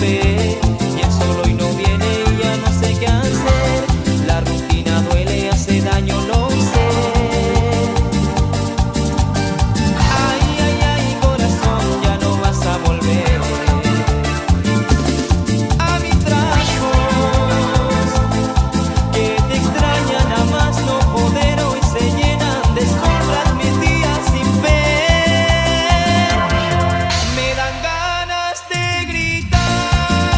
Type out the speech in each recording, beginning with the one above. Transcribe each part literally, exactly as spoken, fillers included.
fe. Y él solo y no viene y ya no sé qué hacer. La rutina duele, hace daño, lo sé. Ay, ay, ay, corazón, ya no vas a volver a mis brazos, que te extrañan a más no poder. Hoy se llenan de sombras mis días sin fe. Me dan ganas de gritar.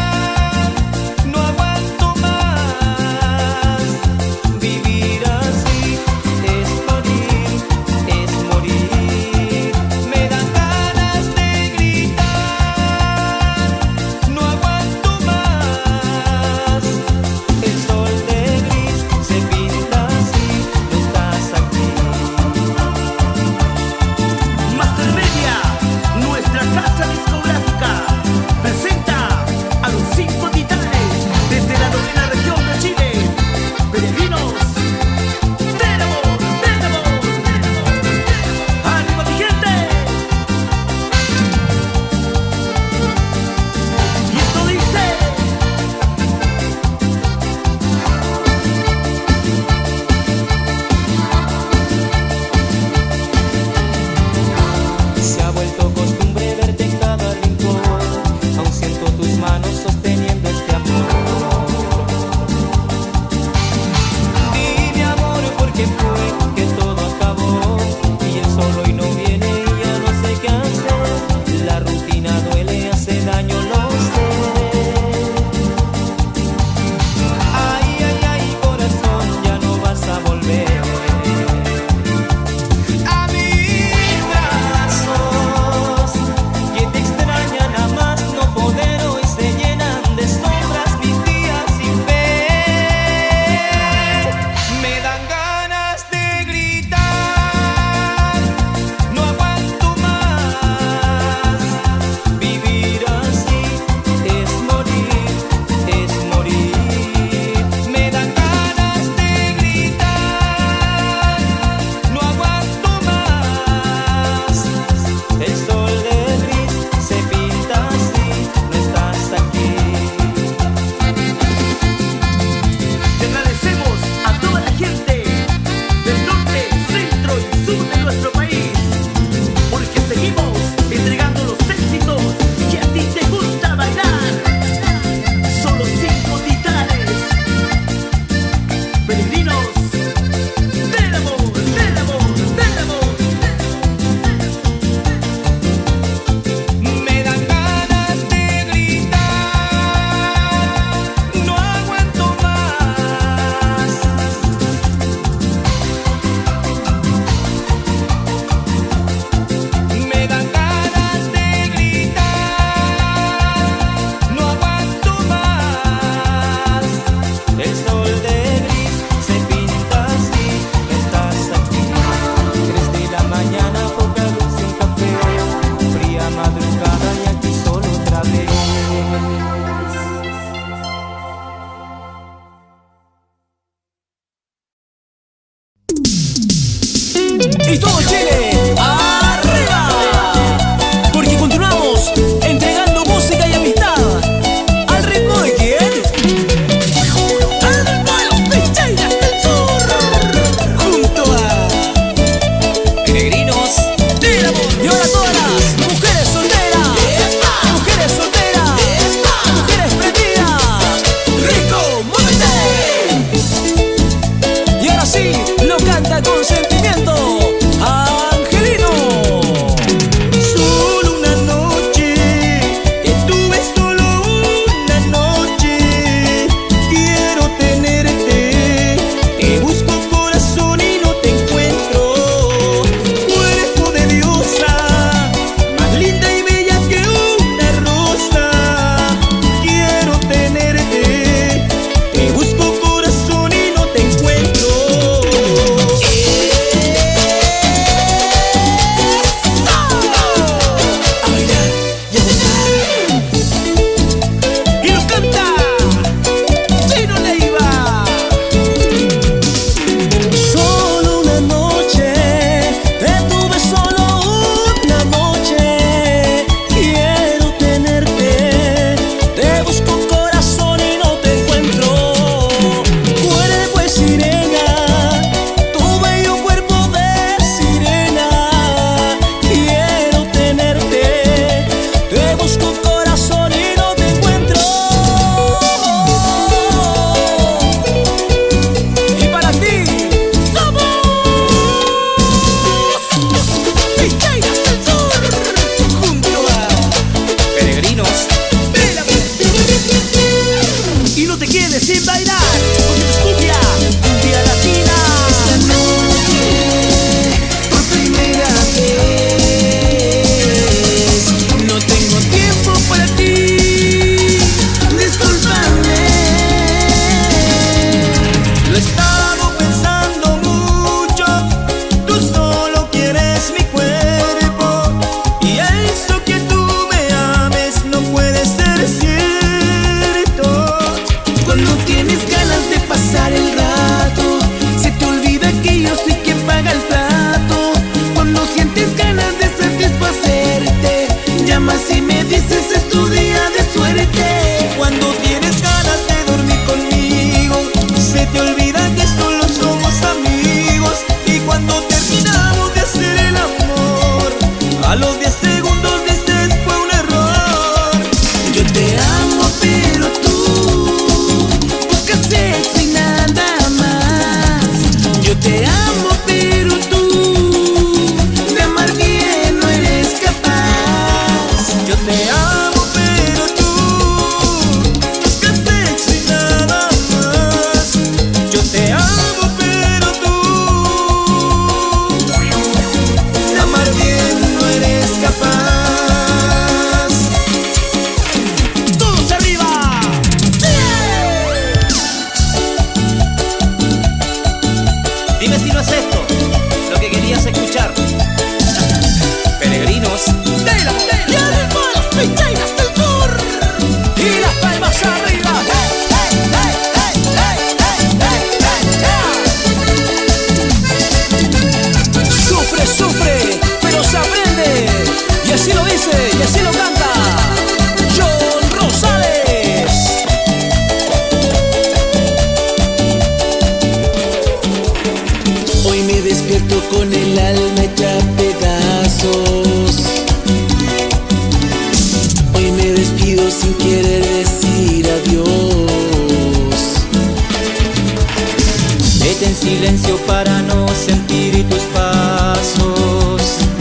silencio para no sentir tus pasos.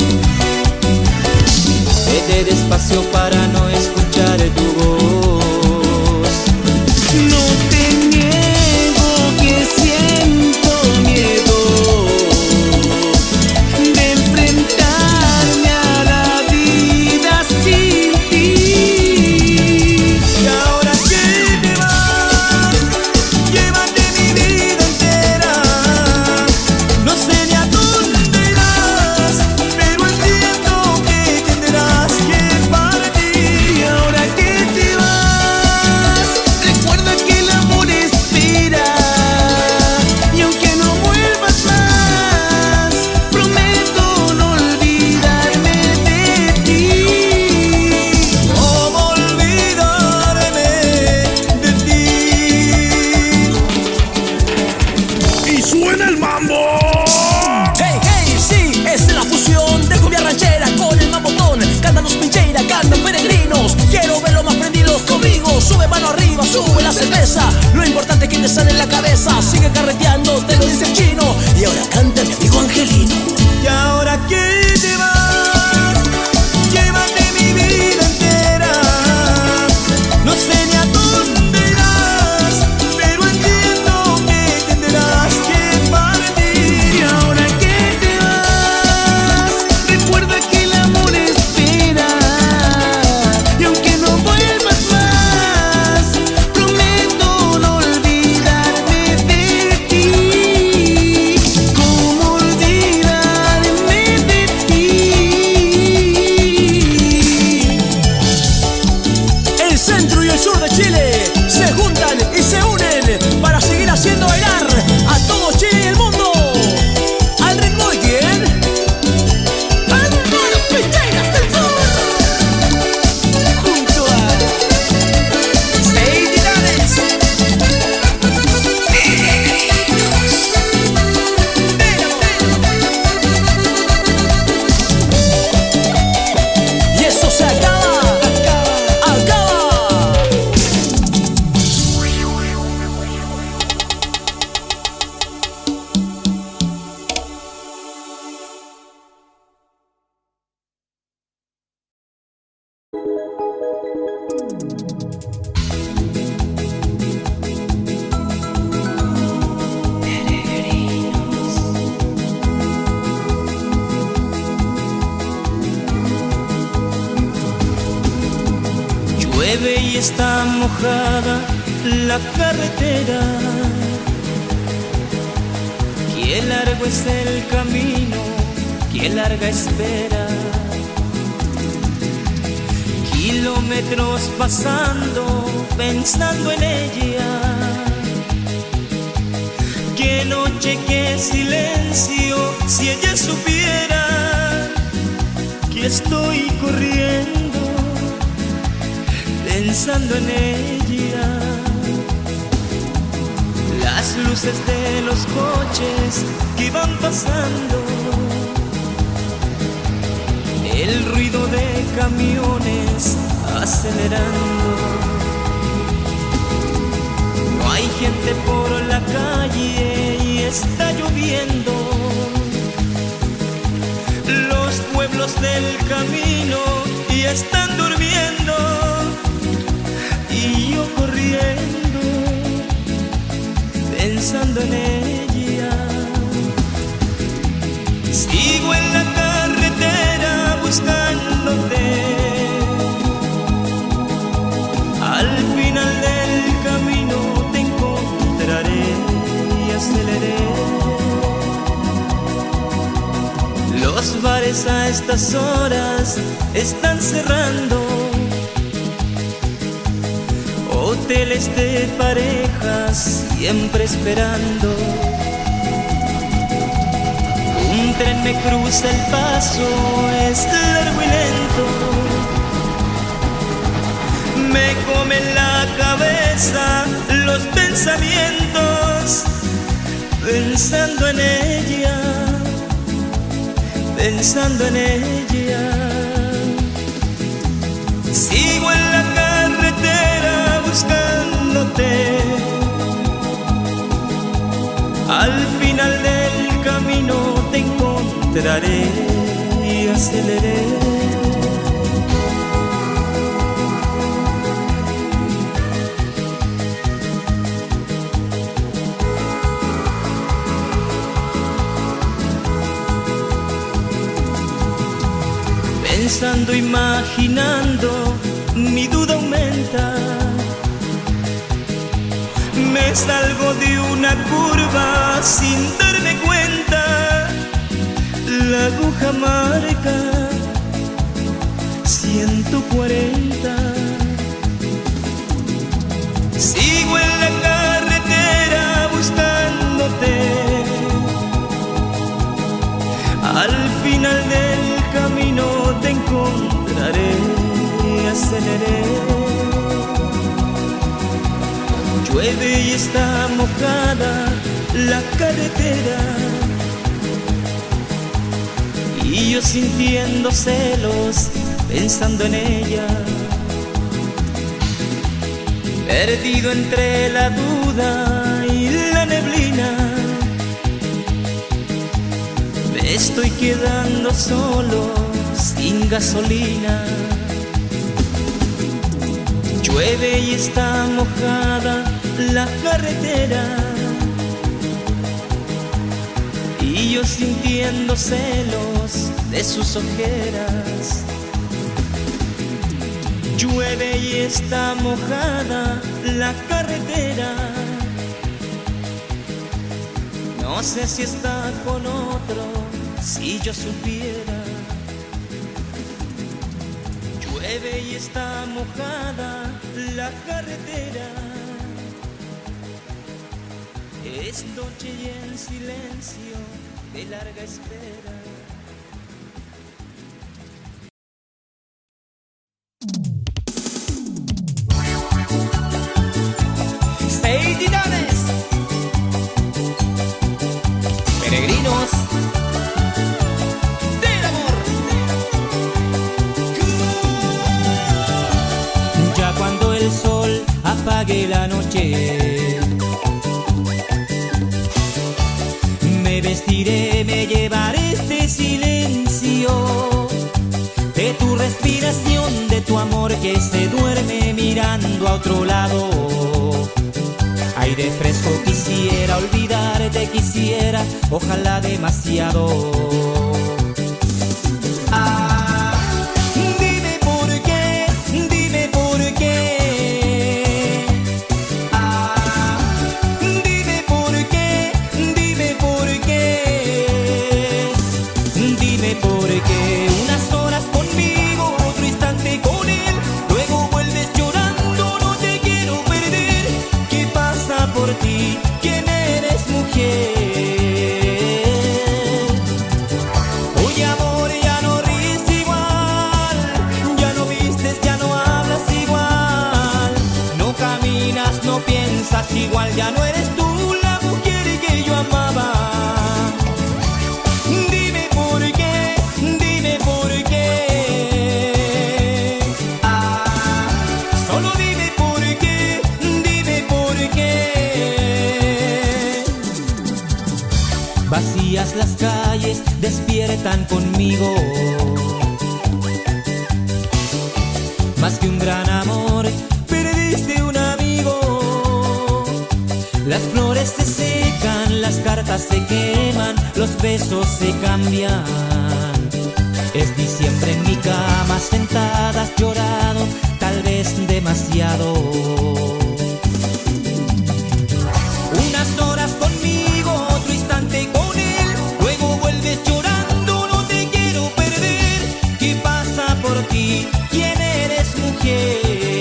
Vete despacio para no escuchar tu voz. No te niego que siento miedo de enfrentarme a la vida sin ti. Y ahora que te vas, llévate mi vida entera. No sé ni a dónde irás, pero entiendo que tendrás que partir. Y ahora que te vas, recuerda que el amor espera. Y aunque no vuelvas más, prometo no olvidarme de ti. ¿Cómo olvidarme de ti? Y suena el mambo. Hey, hey, sí, es la fusión de cumbia ranchera con el mambotón. Cantan los pincheira, cantan peregrinos. Quiero verlo más prendidos conmigo. Sube mano arriba, sube la cerveza. Lo importante es que te sale en la cabeza. Sigue carreteando, te lo dice el chino. Y ahora canta mi amigo Angelino. Y ahora que te vas, llévate mi vida entera. No sé ni a dónde irás, pero entiendo que tendrás que partir. Y ahora que te vas, recuerda que el amor espera. Y aunque no vuelvas más, prometo no olvidarme de ti. ¿Cómo olvidarme de ti? El centro y el sur de Chile se juntan y se unen para seguir haciendo bailar a todo Chile y el mundo. Al ritmo de quién? ¡Al ritmo de los pincheiras del sur! Junto a Seis titanes. Y eso se acaba, acaba. Llueve y está mojada la carretera. Qué largo es el camino, qué larga espera. Kilómetros pasando, pensando en ella. Qué noche, qué silencio, si ella supiera que estoy corriendo pensando en ella. Las luces de los coches que van pasando, el ruido de camiones acelerando. No hay gente por la calle y está lloviendo. Los pueblos del camino ya están durmiendo. Y yo corriendo, pensando en ella. Sigo en la carretera buscándote. Al final del camino te encontraré y aceleré. Los bares a estas horas están cerrando. Hoteles de parejas siempre esperando. Un tren me cruza el paso, es largo y lento. Me come la cabeza los pensamientos, pensando en ella, pensando en ella. Sigo en la carretera buscándote. Al final encontraré y aceleré. Pensando, imaginando, mi duda aumenta. Me salgo de una curva sin darme cuenta. La aguja marca ciento cuarenta. Sigo en la carretera buscándote. Al final del camino te encontraré y aceleré. Llueve y está mojada la carretera, y yo sintiendo celos, pensando en ella. Perdido entre la duda y la neblina, me estoy quedando solo, sin gasolina. Llueve y está mojada la carretera, y yo sintiendo celos de sus ojeras. Llueve y está mojada la carretera, no sé si está con otro, si yo supiera. Llueve y está mojada la carretera, es noche y en silencio de larga espera. Seis titanes, peregrinos del amor. Ya cuando el sol apague la noche, me vestiré, me llevaré este silencio de tu respiración, de tu amor que se duerme mirando a otro lado. Aire fresco quisiera, olvidarte quisiera, ojalá demasiado. Ah, dime por qué, dime por qué. Ah, dime por qué, dime por qué. Dime por qué unas horas conmigo, otro instante con él, luego vuelves llorando, no te quiero perder. ¿Qué pasa por ti? ¿Quién eres, mujer? Oye, amor, ya no ríes igual, ya no vistes, ya no hablas igual, no caminas, no piensas igual, ya no eres tú la mujer que yo amaba. Dime por qué, dime por qué. Ah, solo dime por qué, dime por qué. Vacías las calles, despiertan conmigo. Más que un gran amor, perdiste un amigo. Las flores se secan, las cartas se queman, los besos se cambian. Es diciembre en mi cama, sentadas llorado, tal vez demasiado. Unas horas conmigo, otro instante con él, luego vuelves llorando, no te quiero perder. ¿Qué pasa por ti? ¿Quién eres, mujer?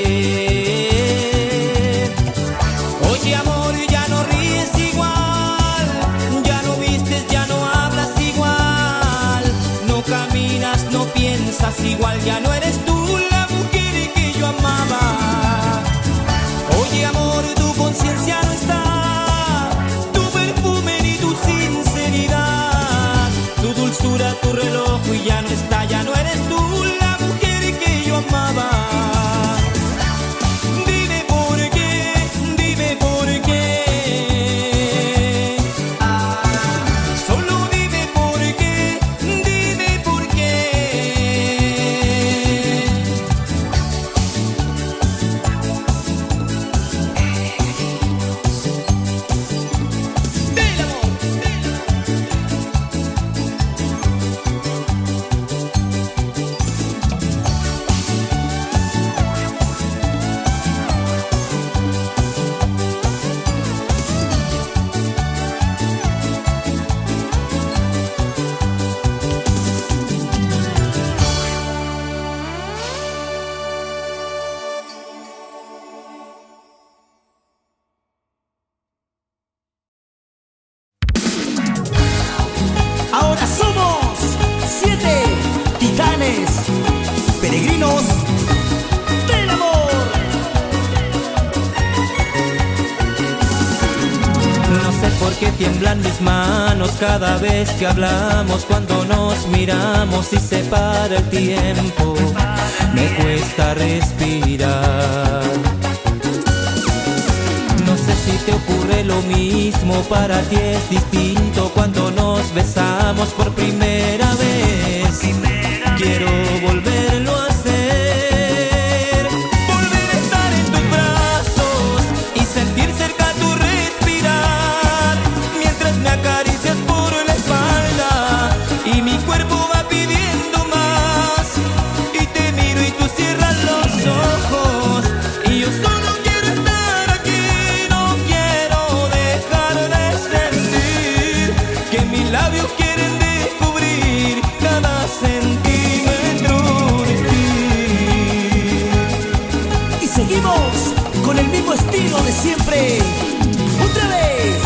Oye, amor, ya no ríes igual, ya no vistes, ya no hablas igual, no caminas, no piensas igual, ya no eres tú la mujer que yo amaba. Oye, amor, tu conciencia no está, tu perfume ni tu sinceridad, tu dulzura, tu reloj y ya no está, ya no eres tú la mujer que yo amaba. Dime por qué, dime por qué. Ah, solo dime por qué, tiemblan mis manos cada vez que hablamos, cuando nos miramos y se para el tiempo, me cuesta respirar. No sé si te ocurre lo mismo, para ti es distinto cuando nos besamos por primera vez. Quiero volverlo a hacer, volver a estar en tus brazos y sentir cerca tu respirar, mientras me acaricias por la espalda y mi cuerpo va pidiendo más, y te miro y tú cierras los ojos y yo solo quiero estar aquí. No quiero dejar de sentir que mis labios quieren descubrir cada centímetro de ti. Y seguimos con el mismo estilo de siempre. ¡Otra vez!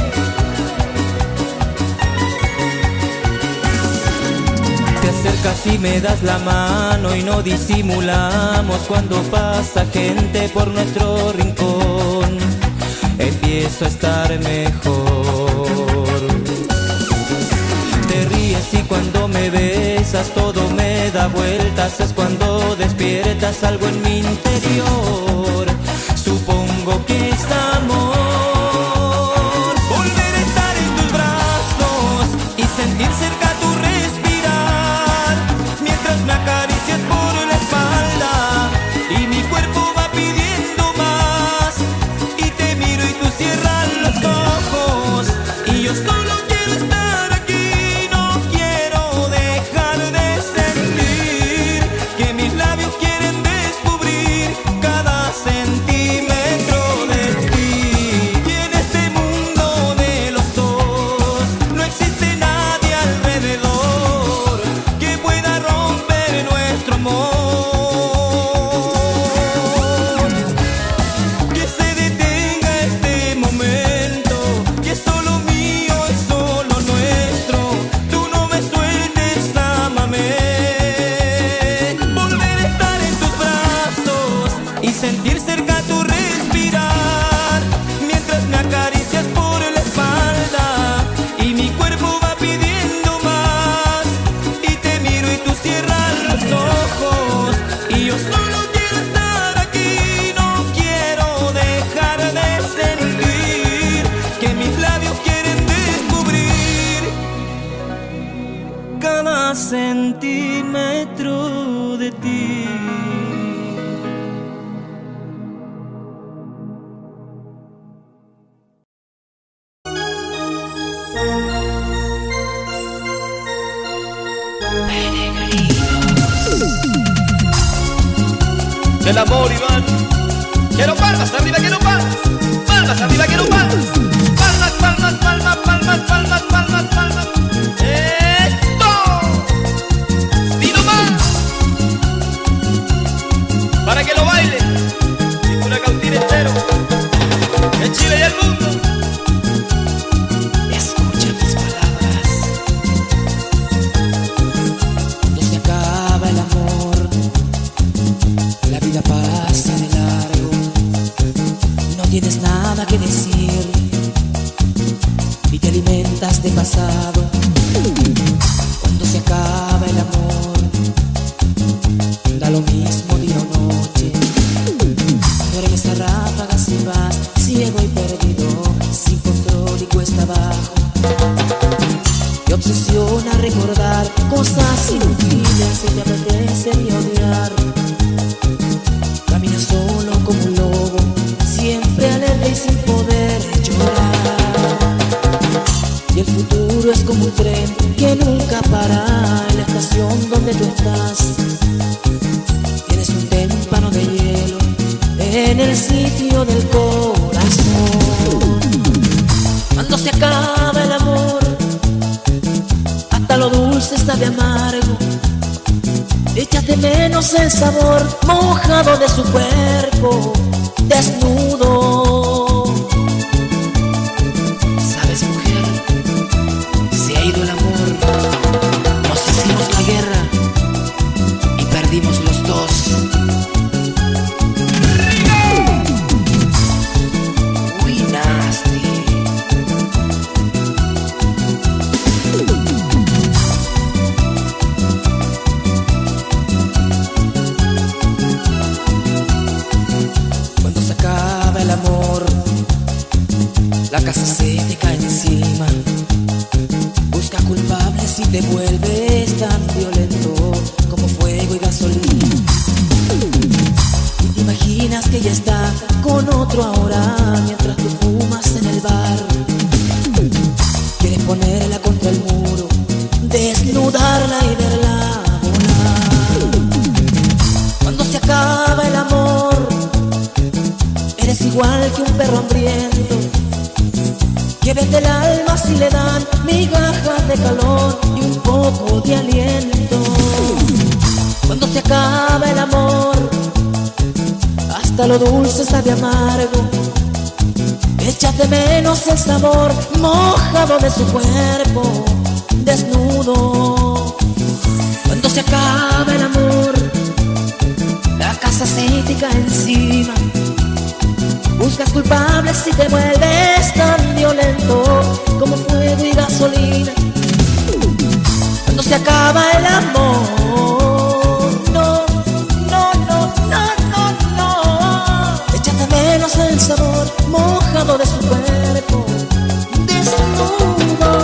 Te acercas y me das la mano y no disimulamos cuando pasa gente por nuestro rincón. Empiezo a estar mejor. Te ríes y cuando me besas todo me da vueltas. Es cuando despiertas algo en mi interior. Supongo que es amor. Volver a estar en tus brazos y sentir cerca tu respirar, mientras me acaricias por la espalda y mi cuerpo va pidiendo más, y te miro y tú cierras los ojos y yo solo quiero estar aquí. No quiero dejar de sentir que mis labios quieren descubrir cada centímetro de ti. Y en este mundo de los dos no existe nadie alrededor que pueda romper nuestro amor. Que se detenga este momento, que es solo mío, es solo nuestro. Tú no me sueltes, ámame. Volver a estar en tus brazos y sentir cerca tu respirar, mientras me acaricias por la espalda y mi cuerpo va pidiendo más, y te miro y tú cierras los ojos y yo solo quiero estar aquí. No quiero dejar de sentir que mis labios quieren descubrir cada centímetro de ti. El amor, Iván. Quiero palmas arriba, quiero palmas. Palmas arriba, quiero palmas. Palmas, palmas, palmas, palmas, palmas, palmas, palmas. ¡Esto! ¡Dino más! Para que lo baile. Cintura cautiva entero. En Chile y el mundo. Escucha mis palabras. Cuando se acaba el amor, la vida pasa de largo. No tienes nada que decir y te alimentas de pasado. Cuando se acaba el amor, da lo mismo día o noche. Duermes a ráfagas y vas ciego y perdido, sin control y cuesta abajo. Te obsesiona recordar cosas inútiles y te apetece ni odiar. Caminas solo como un lobo, siempre alerta y sin poder llorar. Y el futuro es como un tren que nunca para en la estación donde tú estás. Tienes un témpano de hielo en el sitio del corazón. Cuando se acaba el amor, hasta lo dulce está de amargo. Echas de menos el sabor mojado de su cuerpo desnudo. ¿Sabes, mujer? Se ha ido el amor. Nos hicimos la guerra y perdimos los dos. Uy, nasty. otro ahora mientras tú fumas en el bar. Quieres ponerla contra el muro, desnudarla y verla volar. Cuando se acaba el amor, eres igual que un perro hambriento que vende el alma si le dan migajas de calor y un poco de aliento. Cuando se acaba el amor, hasta lo dulce sabe amargo. Echas de menos el sabor mojado de su cuerpo desnudo. Cuando se acaba el amor, la casa se te cae encima. Buscas culpables y te vuelves tan violento como fuego y gasolina. Cuando se acaba el amor, no, no, no, no, no, no. Echas de menos el sabor mojado de su cuerpo desnudo.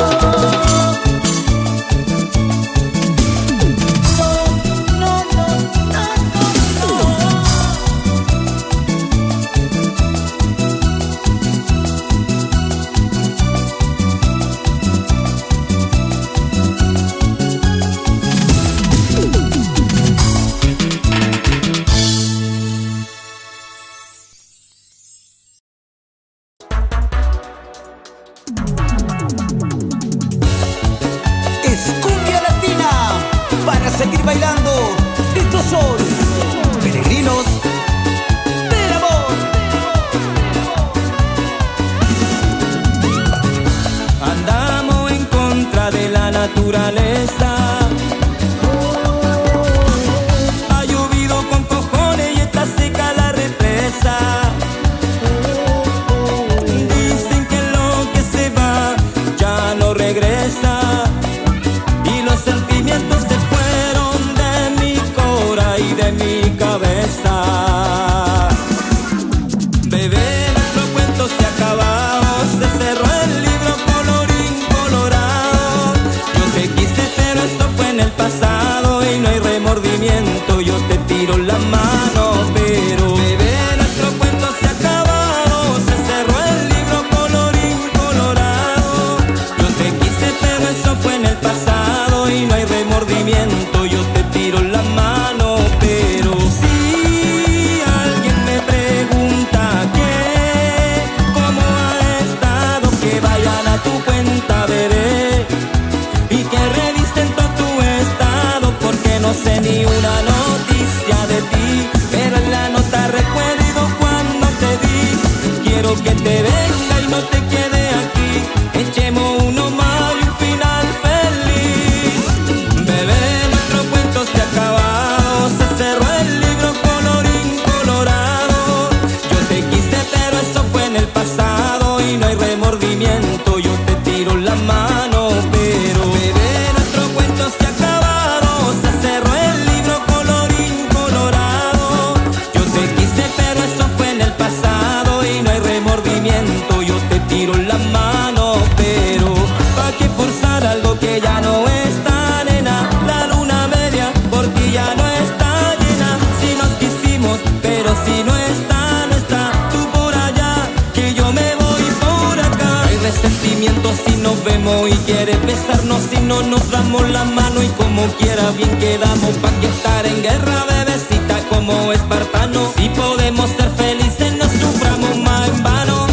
Y quiere besarnos si no nos damos la mano. Y como quiera bien quedamos, pa' que estar en guerra, bebecita, como espartano. Si podemos ser felices no suframos más en vano.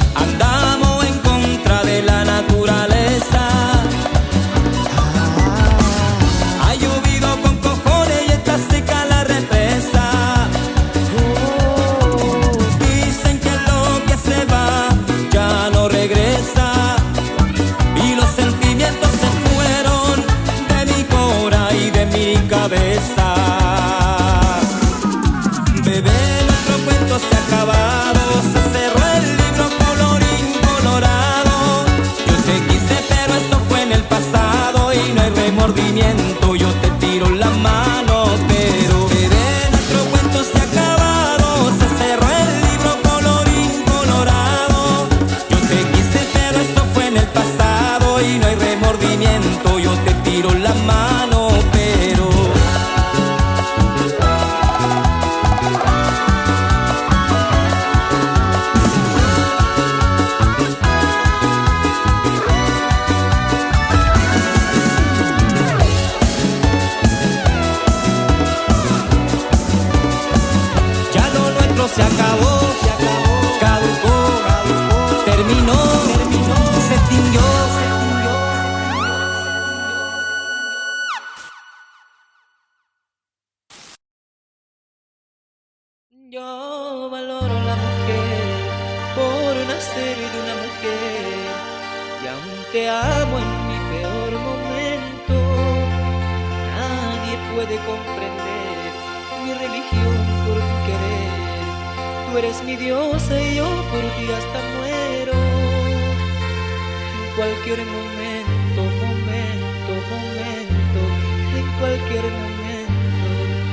Andamos en contra de la naturaleza. Ha llovido con cojones y está seca la represa. Dicen que lo que se va ya no regresa. Cabeza. te amo en mi peor momento. Nadie puede comprender mi religión por tu querer. Tú eres mi diosa y yo por ti hasta muero. En cualquier momento, momento, momento, en cualquier momento.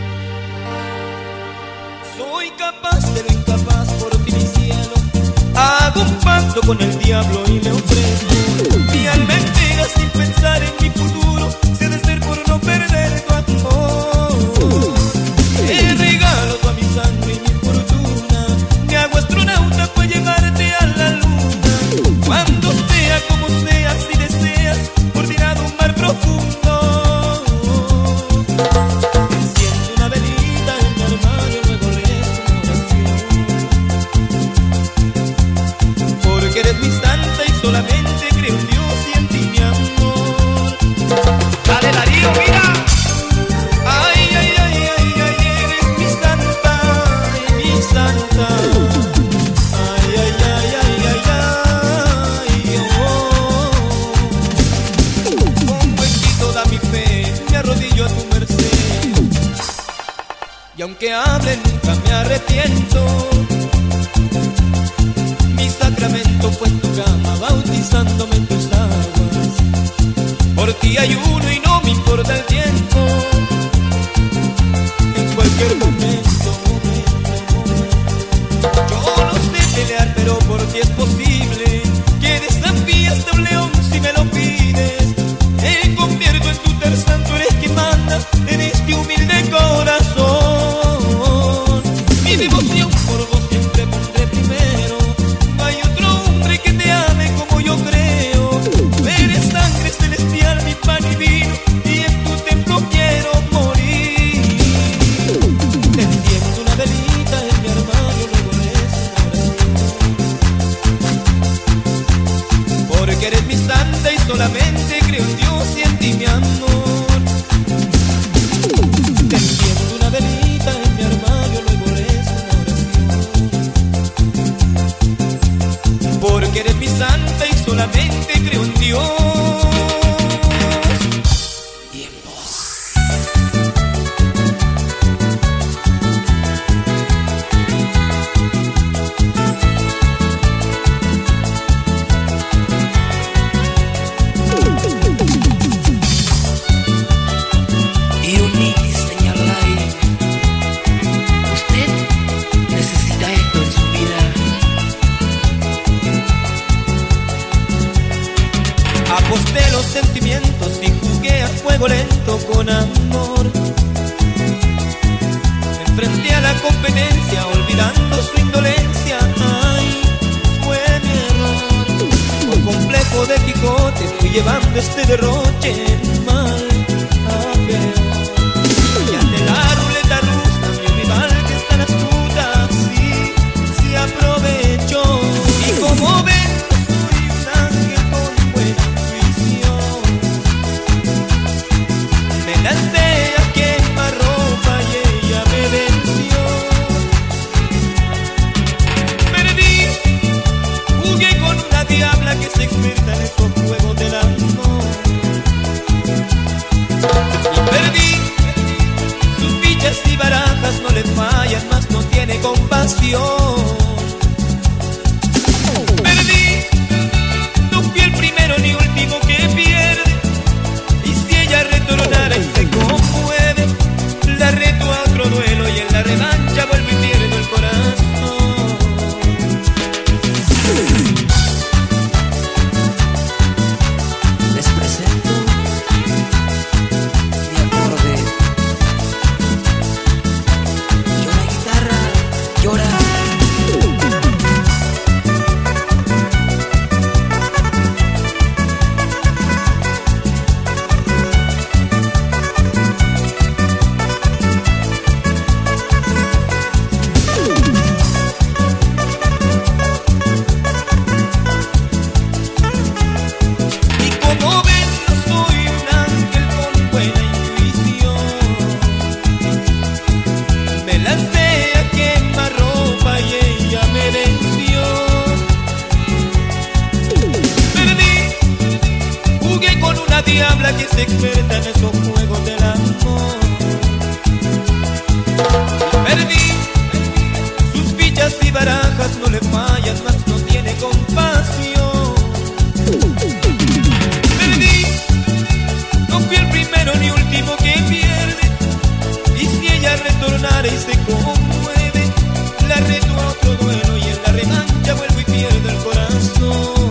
Soy capaz de lo incapaz por ti, mi cielo. Hago un pacto con el diablo y le ofrezco mi alma entera sin pensar en mi futuro. Sé de ser por no perder tu amor. Te regalo toda mi sangre y mi fortuna. Me hago astronauta para llevarte a la luna. Cuando sea como sea, si deseas, por tirar un mar profundo. Enciendo una velita en mi armario, luego rezo una oración. Porque eres mi santa y solamente creo en Dios y en ti, mi amor. Dale, Darío, mira. Ay, ay, ay, ay, ay, eres mi santa, mi santa. Ay, ay, ay, ay, ay, ay, oh. Pongo en ti toda mi fe, me arrodillo a tu merced. Y aunque hable nunca me arrepiento. Mi sacramento fue en tu cama, bautizándome en tus aguas. Por ti ayuno y no me importa el tiempo. En cualquier momento, momento, momento. Yo no sé pelear, pero por ti es posible que desafíes a un león si me lo pides. Me convierto en tu Tarzán, tú eres quien manda en este humilde corazón. Mi devoción por vos siempre pondré primero. No hay otro hombre que te ame como yo creo. Tú eres sangre celestial, mi pan y vino, y en tu templo quiero morir. Te enciendo una velita en mi armario, luego rezo una oración. Porque eres mi santa y solamente creo en Dios y en ti, mi amor. Te enciendo una velita en mi armario, luego rezo una oración. Porque eres mi santa y solamente creo en Dios y en vos. Ironitis, señor Lai. Usted necesita esto en su vida. Aposté los sentimientos y jugué a fuego lento con amor. Me enfrenté a la competencia olvidando su indolencia. Ay, fue mi error. Por complejo de Quijote fui llevando este derroche mal a peor. Y ante la ruleta rusa mi rival que es tan astuta, sí, sí aprovechó. Y como ven, soy un ángel con buena intuición. Me lancé a quemarropa y ella me venció. Perdí, jugué con una diabla que se experta en estos juegos del amor. que es experta en esos juegos del amor. Perdí sus fichas y barajas, no le fallan, más no tiene compasión. Perdí, no fui el primero ni último que pierde, y si ella retornara y se conmueve, la reto a otro duelo y en la revancha vuelvo y pierdo el corazón.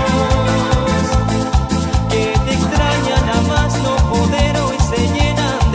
Que te extrañan a más no poder, hoy se llenan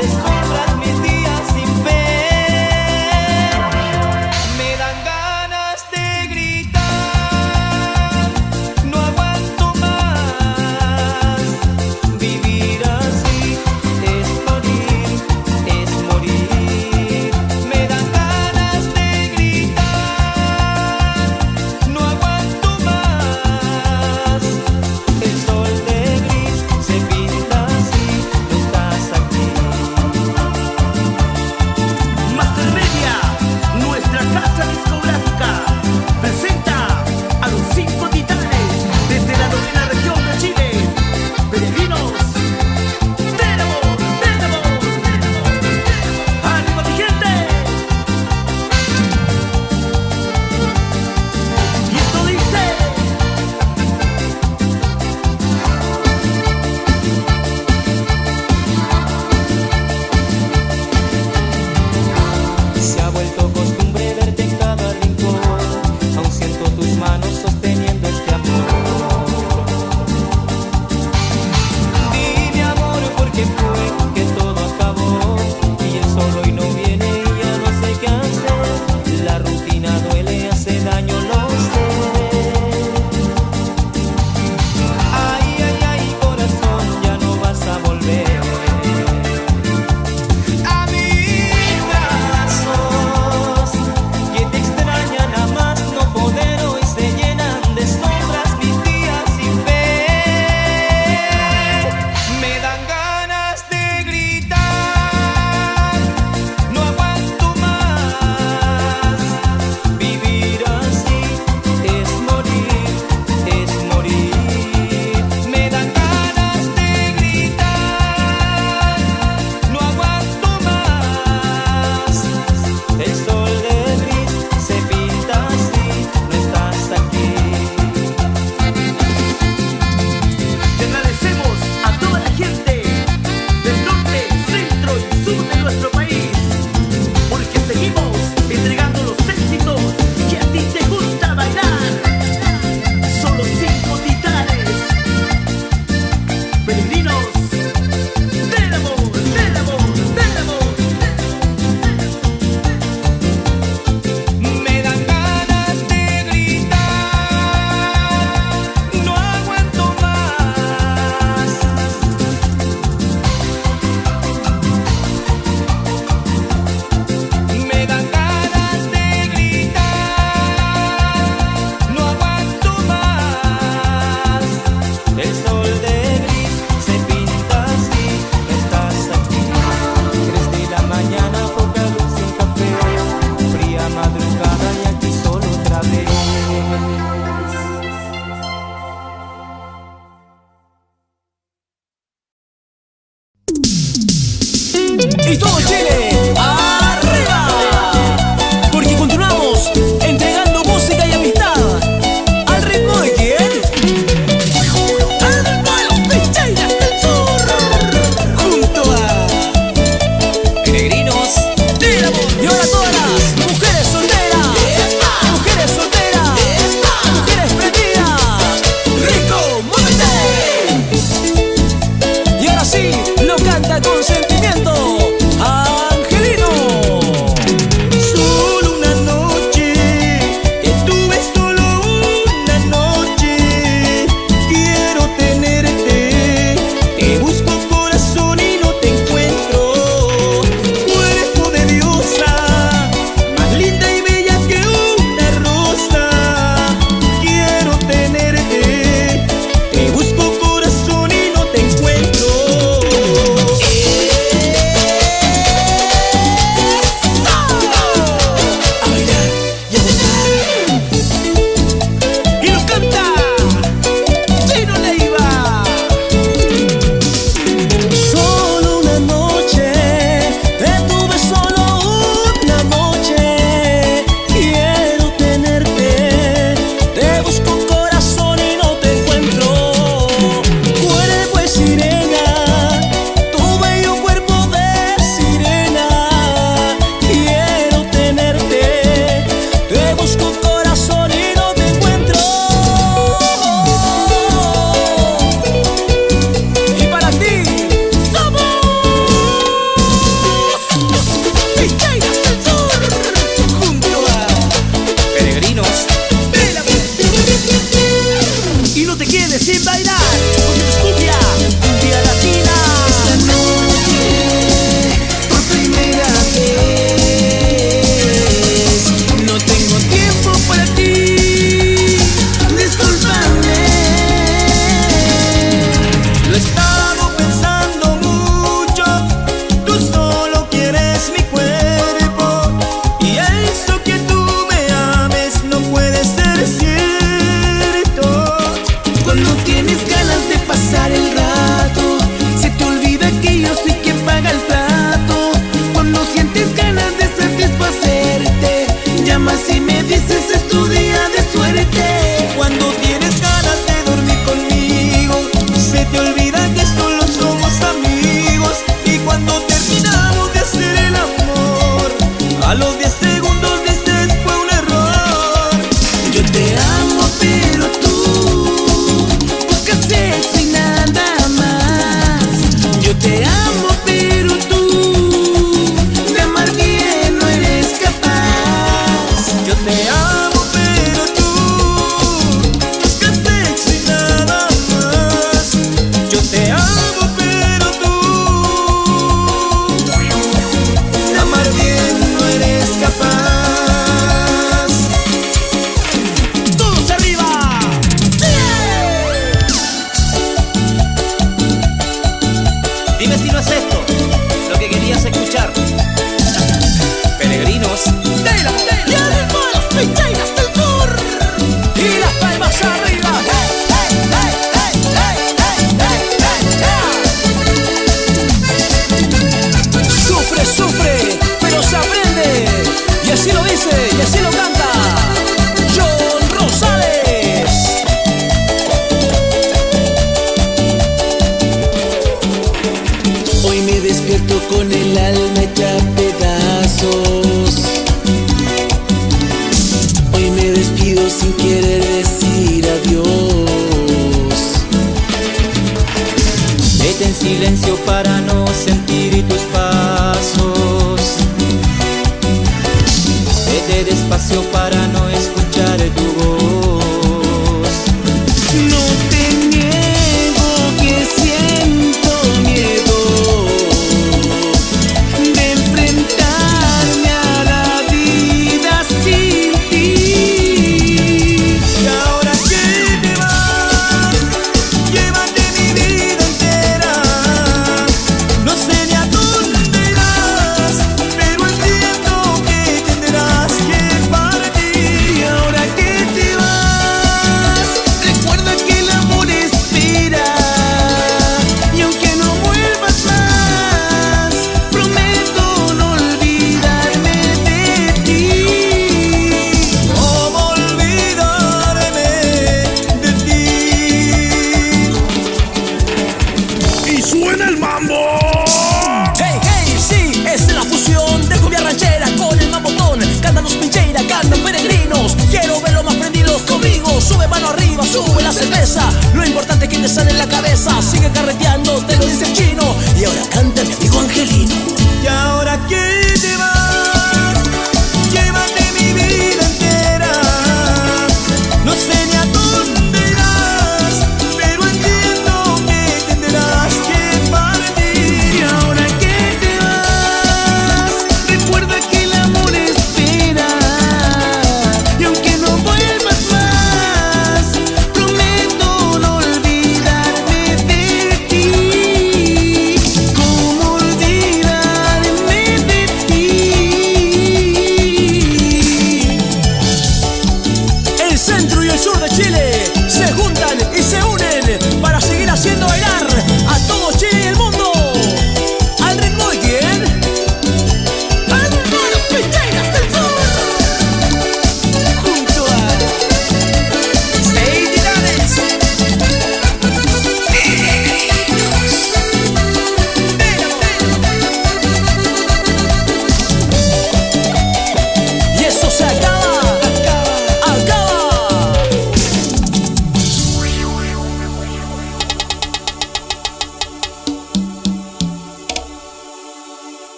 y todo Chile, ¡arriba! Porque continuamos entregando música y amistad. ¿Al ritmo de quién? ¡Al ritmo de los Pincheiras del Sur! Junto a Peregrinos del Amor. Y ahora todas las mujeres solteras, mujeres solteras, mujeres prendidas. ¡Rico, muévete! Y ahora sí, lo canta con sentimiento Angelino. Solo una noche, que tuve solo una noche. Quiero tenerte, te busco corazón y no te encuentro. Cuerpo de diosa, más linda y bella que una rosa. Quiero tenerte, te busco corazón y no te encuentro. A bailar y a gozar. Y lo canta Chino Leiva. Solo una noche, te tuve solo una noche. Quiero tenerte, te busco corazón y no te encuentro. Cuerpo de sirena, tu bello cuerpo de sirena. Quiero tenerte, te busco corazón y no te encuentro. Y para ti somos Pincheiras del Sur, junto a Peregrinos del Amor. Y no te quedes sin bailar, porque es cumbia, cumbia latina. Esta noche, por primera vez, no tengo tiempo para ti. Discúlpame. Lo he estado pensando mucho, tú solo quieres mi cuerpo. Y eso que tú me ames no puede ser cierto. Cuando tienes ganas de pasar el rato, se te olvida que yo soy quien paga el plato. Cuando sientes ganas de satisfacerte, llamas y me dices es tu día de suerte. Cuando tienes ganas de dormir conmigo, se te olvida que solo somos amigos. Y cuando terminamos de hacer el amor, a los diez segundos dices fue un error. Yo te amo pero tú buscas sexo y nada más. Yo te amo pero tú de amar bien no eres capaz. Yo te amo pero tú buscas sexo y nada más. Yo te amo pero tú de amar bien no eres capaz. ¡Todos arriba! Dime si no es esto lo que querías escuchar. Peregrinos del Amor. Y al ritmo de los Pincheiras del Sur. Y las palmas arriba. ¡Hey, hey, hey, hey, hey, hey, hey, hey! Sufre, sufre, pero se aprende. Y así lo dice, y así lo canta John Rosales. Hoy me despierto con el alma hecha pedazos. Hoy me despido sin querer decir adiós. Vete en silencio para no sentir tus pasos. Vete despacio para no escuchar tu voz. No te niego que siento miedo de enfrentarme a la vida sin ti. Y ahora que te vas, llévate mi vida entera.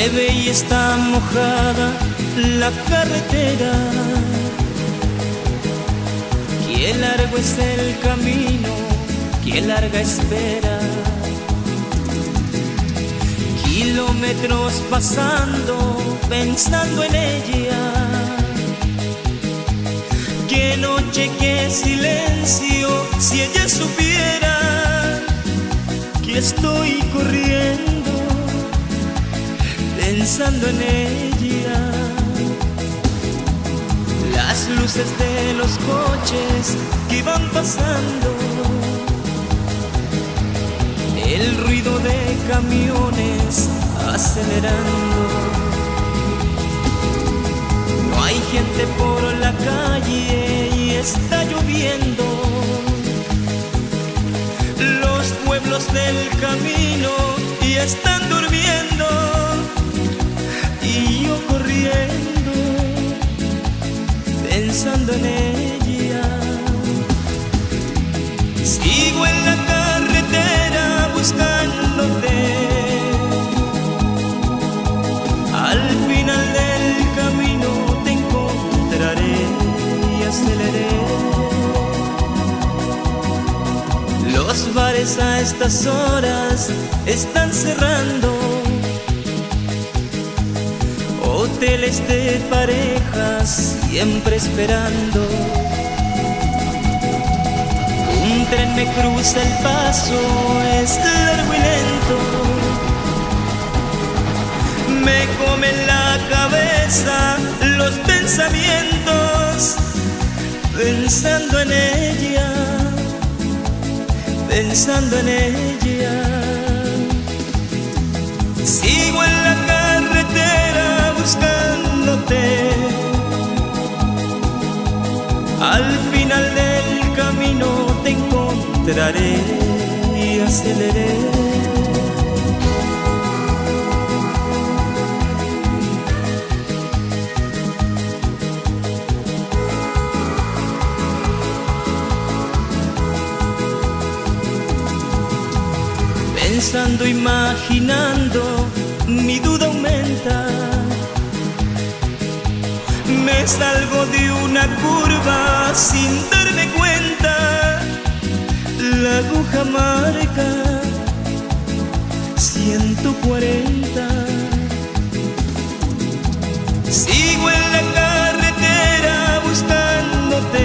Llueve y está mojada la carretera. Qué largo es el camino, qué larga espera. Kilómetros pasando, pensando en ella. Qué noche, qué silencio, si ella supiera que estoy corriendo pensando en ella. Las luces de los coches que van pasando, el ruido de camiones acelerando. No hay gente por la calle y está lloviendo. Los pueblos del camino ya están durmiendo. Y yo corriendo, pensando en ella. Sigo en la carretera buscándote. Al final del camino te encontraré y aceleré. Los bares a estas horas están cerrando. Hoteles de parejas siempre esperando. Un tren me cruza el paso, es largo y lento. Me comen la cabeza los pensamientos, pensando en ella, pensando en ella. Sigo en la carretera buscándote. Al final del camino te encontraré y aceleré. Pensando, imaginando, mi duda aumenta. Me salgo de una curva sin darme cuenta. La aguja marca ciento cuarenta. Sigo en la carretera buscándote.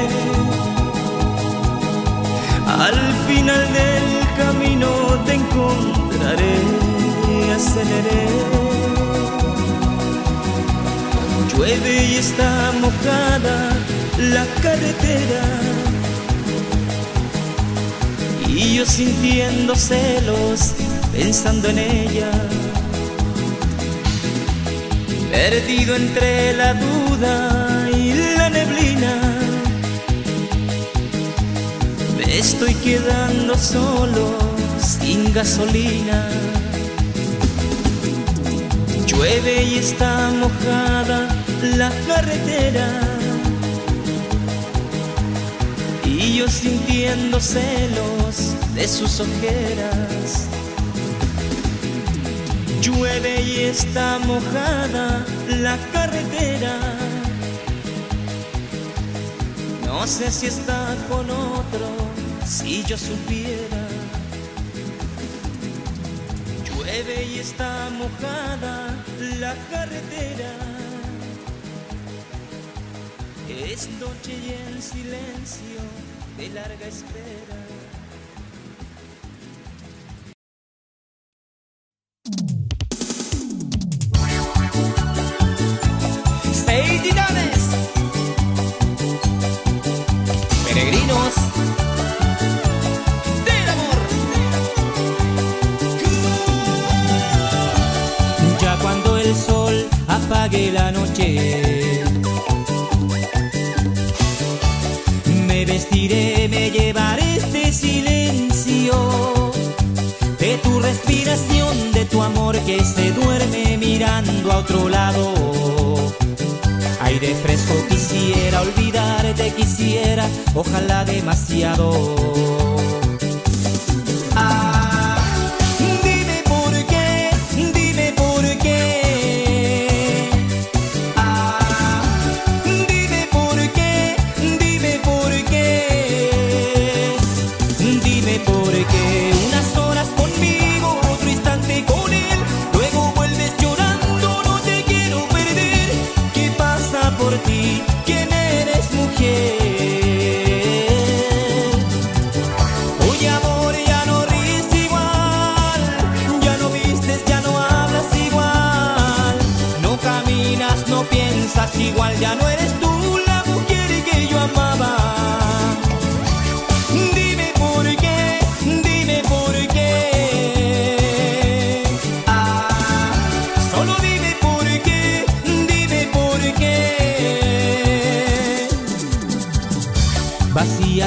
Al final del camino te encontraré y aceleré. Llueve y está mojada la carretera. Y yo sintiendo celos, pensando en ella. Perdido entre la duda y la neblina. Me estoy quedando solo, sin gasolina. Llueve y está mojada la carretera. Y yo sintiendo celos de sus ojeras. Llueve y está mojada la carretera. No sé si está con otro, si yo supiera. Llueve y está mojada la carretera. Es noche y en silencio de larga espera. Seis titanes, peregrinos del amor. Ya cuando el sol apague la noche, me vestiré, me llevaré este silencio de tu respiración, de tu amor que se duerme mirando a otro lado. Aire fresco quisiera, olvidarte quisiera, ojalá demasiado. Ah, dime por qué, dime por qué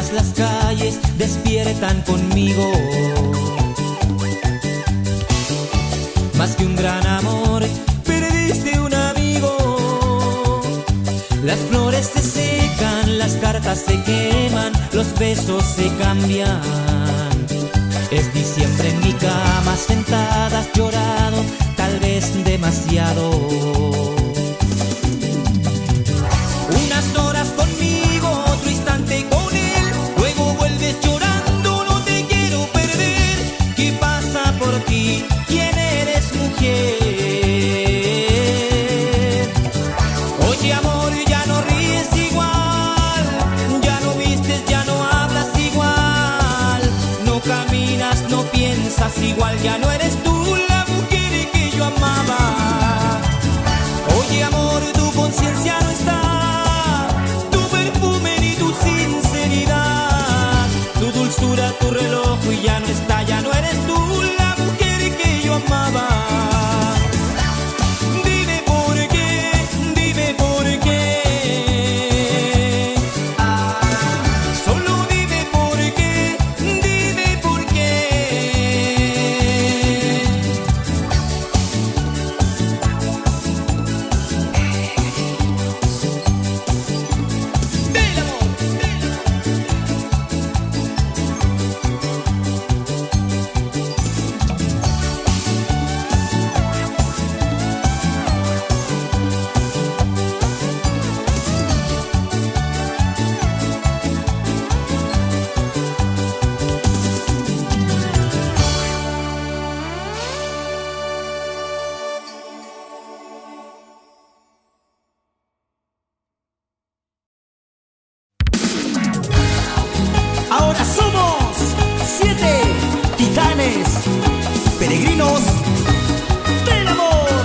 solas las calles despiertan conmigo. Más que un gran amor, perdiste un amigo. Las flores se secan, las cartas se queman, los besos se cambian. Es diciembre en mi cama, sentadas llorado, tal vez demasiado. Unas horas conmigo, otro instante con él, luego vuelves llorando, no te quiero perder. ¿Qué pasa por ti? ¿Quién eres, mujer? Oye amor, ya no ríes igual, ya no vistes, ya no hablas igual, no caminas, no piensas igual, ya no eres tú la mujer que yo amaba. Oye amor, tu conciencia no está, tu perfume ni tu sinceridad, tu dulzura, tu reloj y ya no está, ya no eres tú la mujer que yo amaba. Dime por qué, dime por qué, solo dime por qué, dime por qué. Del amor, Ahora somos siete titanes, peregrinos del amor.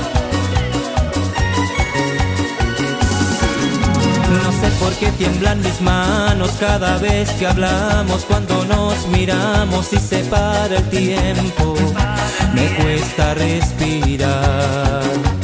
No sé por qué tiemblan mis manos cada vez que hablamos, cuando nos miramos y se para el tiempo, me cuesta respirar.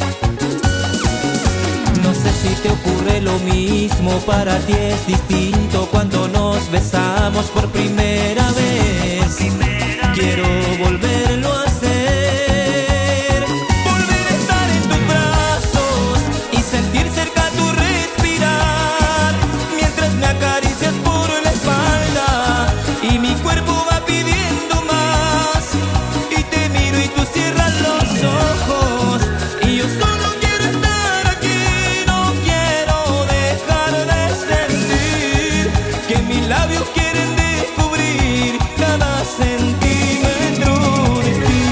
No sé si te ocurre lo mismo, para ti es distinto cuando nos besamos por primera vez. Quiero volverlo a hacer, volver a estar en tus brazos y sentir cerca tu respirar, mientras me acaricias por la espalda y mi cuerpo va pidiendo más, y te miro y tú cierras los ojos y yo solo quiero estar aquí, no quiero dejar de sentir que mis labios quieren descubrir cada centímetro de ti.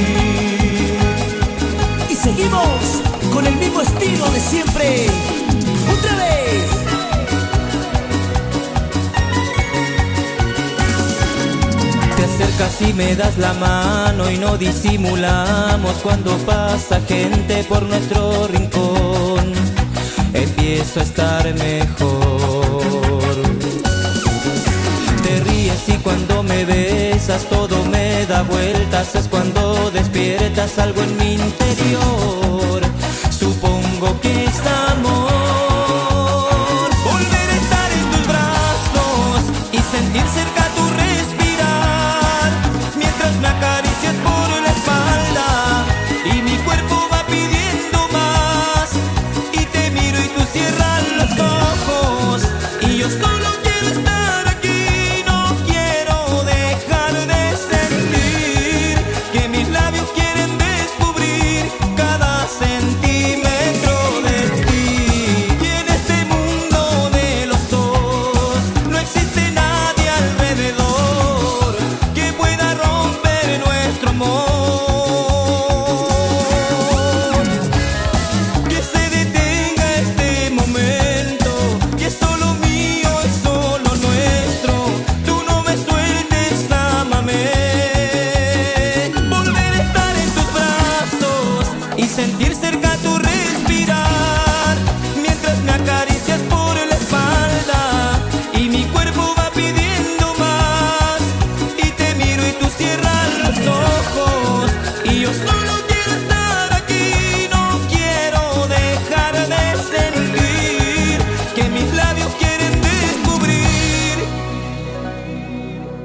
Y seguimos con el mismo estilo de siempre. Otra vez. Te acercas y me das la mano y no disimulamos, cuando pasa gente por nuestro rincón, empiezo a estar mejor. Te ríes y cuando me besas todo me da vueltas, es cuando despiertas algo en mi interior, supongo que es amor. Volver a estar en tus brazos y sentir cerca tu respirar, mientras me acaricias por la espalda y mi cuerpo va pidiendo más, y te miro y tú cierras los ojos y yo solo quiero estar aquí, no quiero dejar de sentir que mis labios quieren descubrir cada centímetro de ti.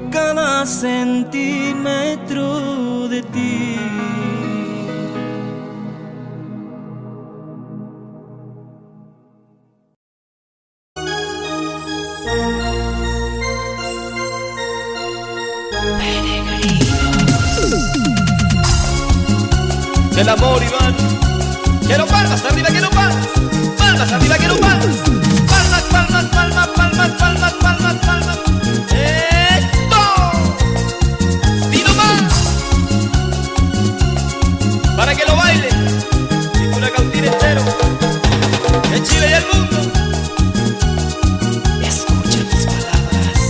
cada centímetro de ti. El amor, Iván. Quiero palmas arriba, quiero palmas. Palmas arriba, quiero palmas. Palmas, palmas, palmas, palmas, palmas, palmas, palmas. ¡Esto! ¡Dino más! Para que lo baile. Y una cautín entero. En Chile y el mundo. Escucha mis palabras.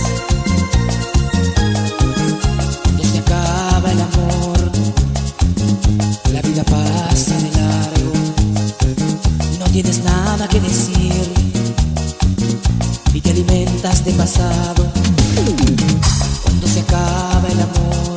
Cuando se acaba el amor, la vida pasa de largo, no tienes nada que decir y te alimentas de pasado. Cuando se acaba el amor,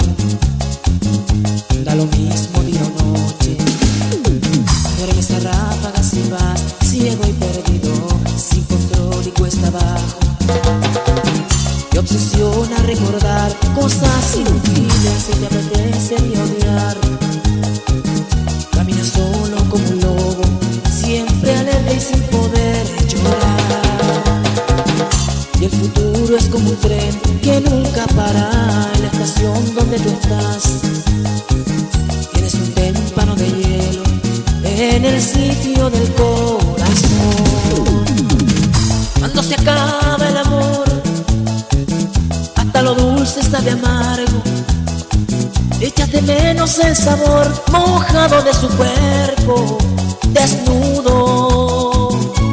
da lo mismo día o noche. Duermes a ráfagas y vas ciego y perdido, sin control y cuesta abajo. Te obsesiona recordar cosas inútiles y te apetece y odiar. Camina solo como un lobo, siempre alerta y sin poder llorar. Y el futuro es como un tren que nunca para. En la estación donde tú estás tienes un témpano de hielo en el sitio del corazón. Cuando se acaba el amor, hasta lo dulce está de amargo. Echas de menos el sabor mojado de su cuerpo desnudo.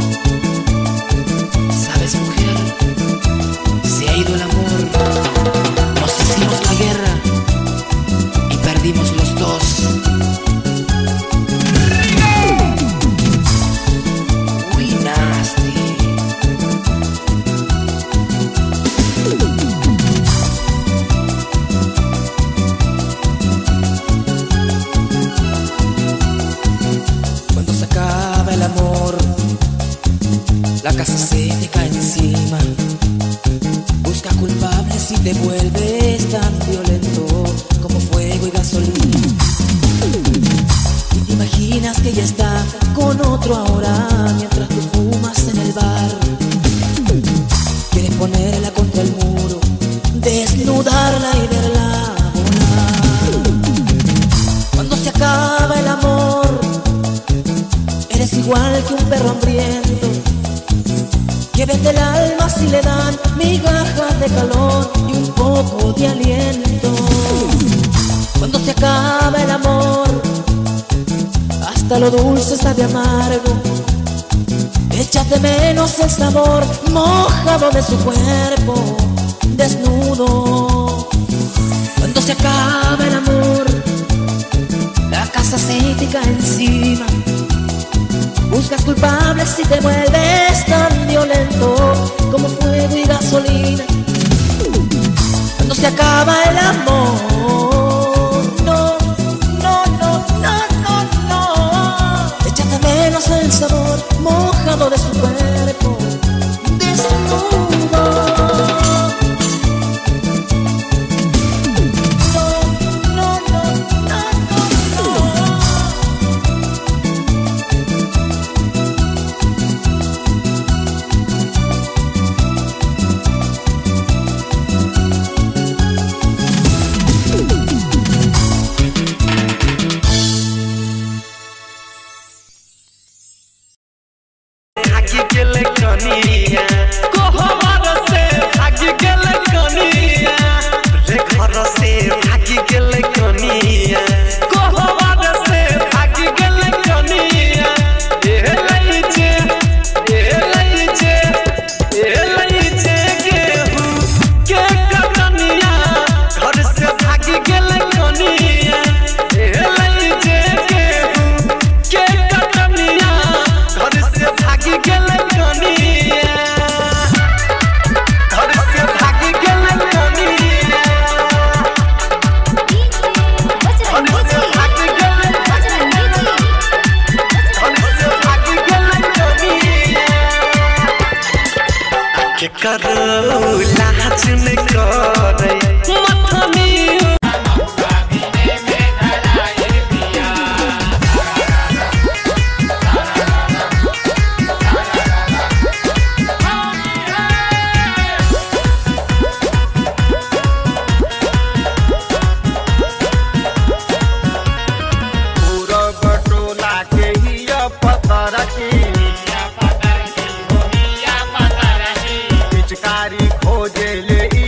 ¿Sabes, mujer? Se ha ido el amor. Nos hicimos la guerra y perdimos los dos. Uy, nasty. El amor, la casa se te cae encima. Busca culpables y te vuelves tan violento como fuego y gasolina. Y te imaginas que ella está con otro ahora mientras tú fumas en el bar. Quieres ponerla contra el muro, desnudarla y verla volar. Cuando se acaba el amor, eres igual que un perro hambriento que vende el alma si le dan migajas de calor y un poco de aliento. Cuando se acaba el amor, hasta lo dulce sabe amargo. Echas de menos el sabor mojado de su cuerpo desnudo. Cuando se acaba el amor, la casa se te cae encima. Buscas culpables y te vuelves tan violento como fuego y gasolina. Cuando se acaba el amor, no, no, no, no, no, no. Echas de menos el sabor mojado de su cuerpo desnudo. Aquí electrónica. L